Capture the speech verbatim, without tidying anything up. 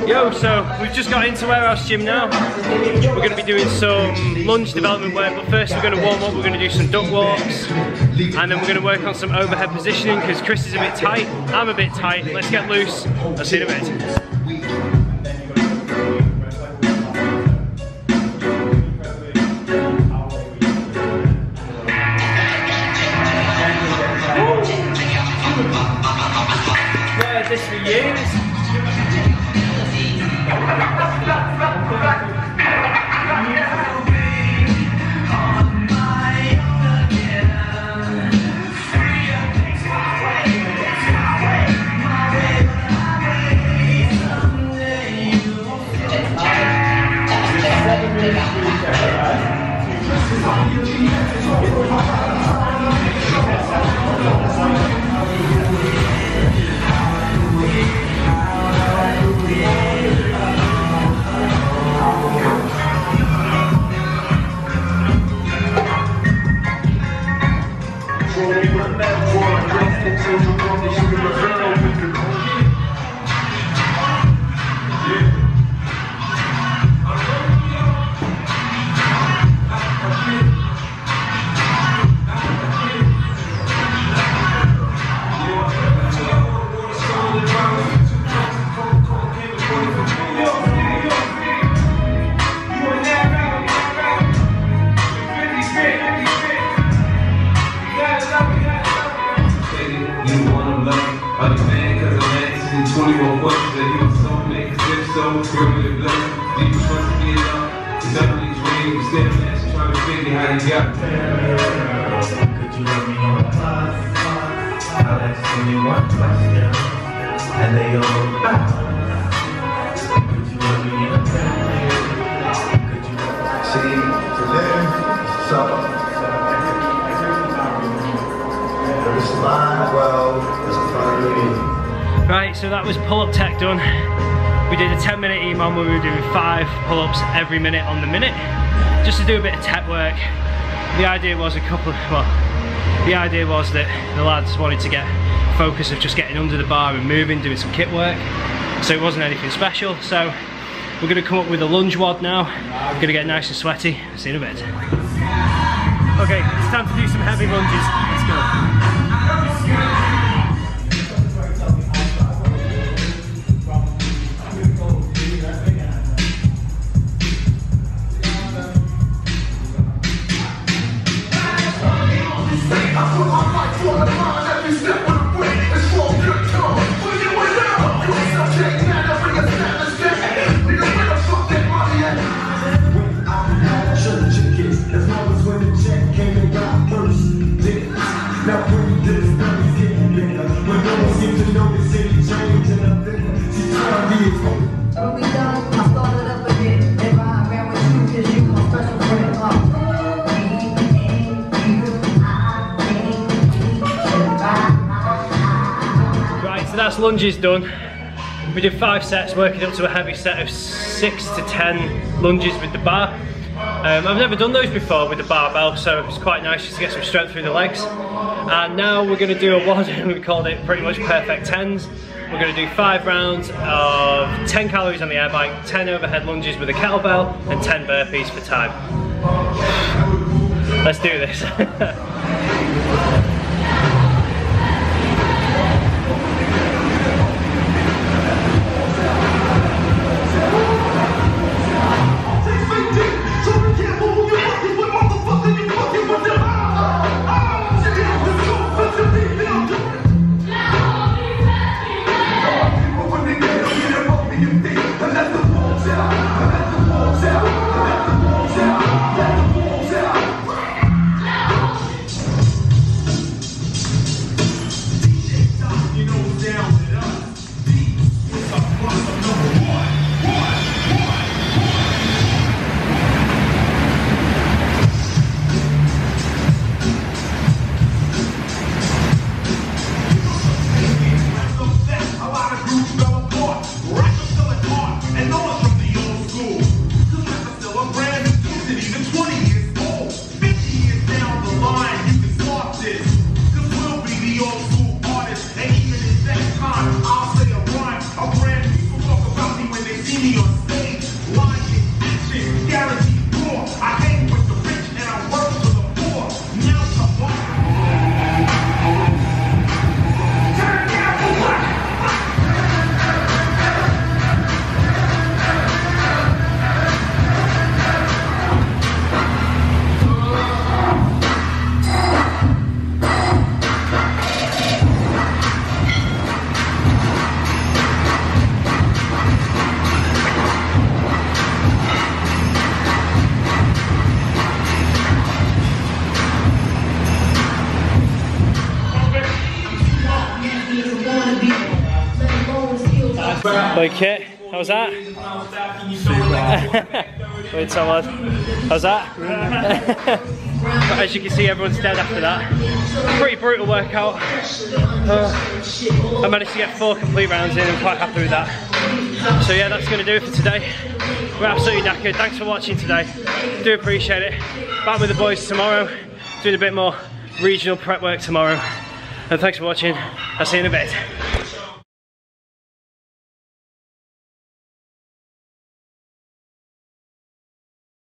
Yo, so we've just got into Warehouse Gym now. We're going to be doing some lunge development work, but first we're going to warm up, we're going to do some duck walks, and then we're going to work on some overhead positioning because Chris is a bit tight, I'm a bit tight. Let's get loose, I'll see you in a bit. Where this for years? Right, so that was pull-up tech done. We did a ten minute E M O M where we were doing five pull-ups every minute on the minute, just to do a bit of tech work. The idea was a couple of, well, the idea was that the lads wanted to get focus of just getting under the bar and moving, doing some kit work. So it wasn't anything special. So we're gonna come up with a lunge wad now. We're gonna get nice and sweaty. See you in a bit. Okay, it's time to do some heavy lunges. Let's go. That's lunges done. We did five sets, working up to a heavy set of six to ten lunges with the bar. Um, I've never done those before with the barbell, so it's quite nice just to get some strength through the legs. And now we're going to do a wad, and we called it pretty much perfect tens. We're going to do five rounds of ten calories on the air bike, ten overhead lunges with a kettlebell, and ten burpees for time. Let's do this. Wait, Kit, how was that? Wait, so lad. How's that? But as you can see, everyone's dead after that. Pretty brutal workout. Uh, I managed to get four complete rounds in. I'm quite happy with that. So yeah, that's going to do it for today. We're absolutely knackered. Thanks for watching today. Do appreciate it. Back with the boys tomorrow. Doing a bit more regional prep work tomorrow. And thanks for watching. I'll see you in a bit.